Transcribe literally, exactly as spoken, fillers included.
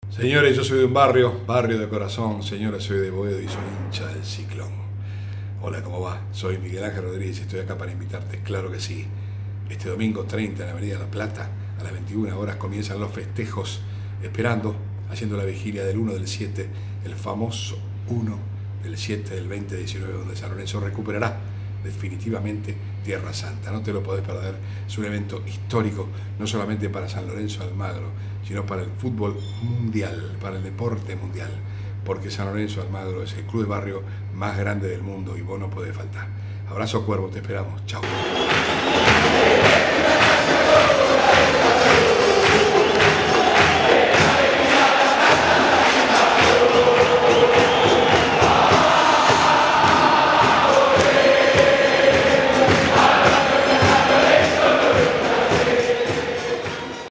Señores, yo soy de un barrio, barrio de corazón. Señores, soy de Boedo y soy hincha del Ciclón. Hola, ¿cómo va? Soy Miguel Ángel Rodríguez y estoy acá para invitarte, claro que sí. Este domingo treinta en la Avenida La Plata, a las veintiuna horas, comienzan los festejos, esperando, haciendo la vigilia del uno del siete, el famoso uno del siete del veinte diecinueve, donde San Lorenzo recuperará definitivamente Tierra Santa. No te lo podés perder, es un evento histórico, no solamente para San Lorenzo Almagro, sino para el fútbol mundial, para el deporte mundial, porque San Lorenzo Almagro es el club de barrio más grande del mundo y vos no podés faltar. Abrazo Cuervo, te esperamos, chao.